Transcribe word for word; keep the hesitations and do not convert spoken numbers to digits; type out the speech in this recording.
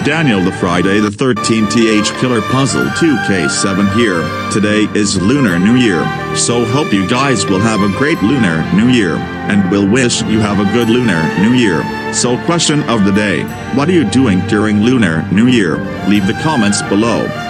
Daniel the Friday the thirteenth Killer Puzzle two K seven here. Today is Lunar New Year, so hope you guys will have a great Lunar New Year, and will wish you have a good Lunar New Year. So question of the day, what are you doing during Lunar New Year? Leave the comments below.